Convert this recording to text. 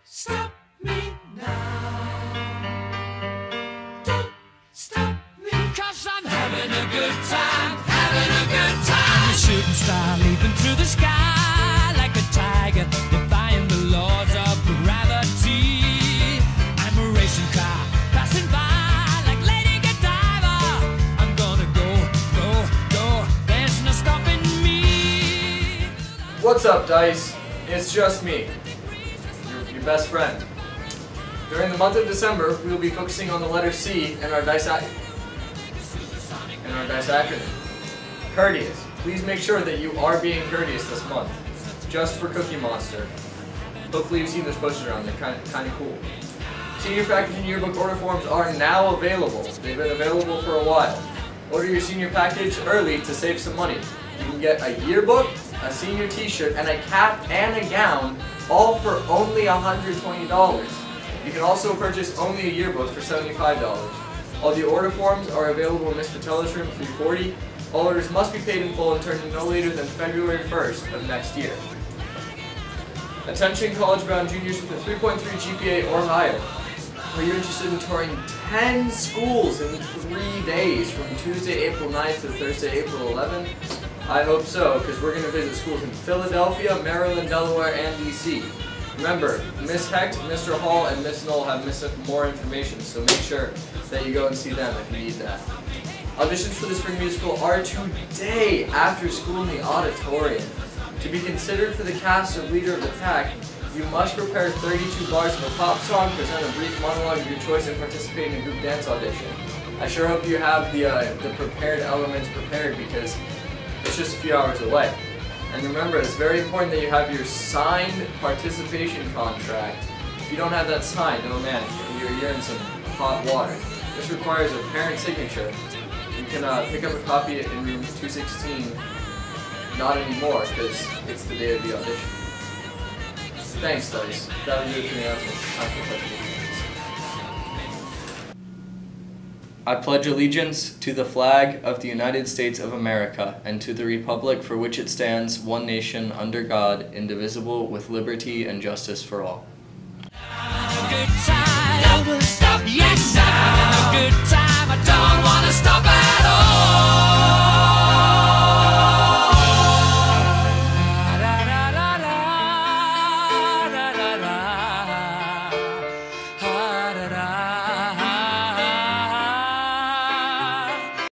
stop me now. Don't stop me, 'cause I'm having a good time, having a good time. A shooting star leaping through the sky like a tiger, defying the laws of gravity. I'm a racing car passing by like Lady Godiva. I'm gonna go, go, go. There's no stopping me. What's up, Dice? It's just me, your best friend. During the month of December, we will be focusing on the letter C in our Dice acronym. Courteous. Please make sure that you are being courteous this month, just for Cookie Monster. Hopefully you've seen this posted around. They're kind of cool. Senior package and yearbook order forms are now available. They've been available for a while. Order your senior package early to save some money. You can get a yearbook, a senior t-shirt, and a cap and a gown, all for only $120. You can also purchase only a yearbook for $75. All the order forms are available in Miss Patella's room 340. All orders must be paid in full and turned in no later than February 1st of next year. Attention college-bound juniors with a 3.3 GPA or higher. Are you interested in touring 10 schools in 3 days from Tuesday, April 9th to Thursday, April 11th? I hope so, because we're going to visit schools in Philadelphia, Maryland, Delaware, and DC. Remember, Miss Hecht, Mr. Hall, and Miss Knoll have more information, so make sure that you go and see them if you need that. Auditions for the spring musical are today after school in the auditorium. To be considered for the cast of Leader of the Pack, you must prepare 32 bars of a pop song, present a brief monologue of your choice, and participate in a group dance audition. I sure hope you have the prepared elements prepared, because it's just a few hours away. And remember, it's very important that you have your signed participation contract. If you don't have that signed, oh man, you're in some hot water. This requires a parent signature. You can pick up a copy in room 216. Not anymore, because it's the day of the audition. Thanks, Dice. That'll do it for the announcements. Time for pledge allegiance. I pledge allegiance to the flag of the United States of America and to the republic for which it stands, one nation, under God, indivisible, with liberty and justice for all. Good time. Don't stop. Yes, I'm having a good time. I don't want to stop it.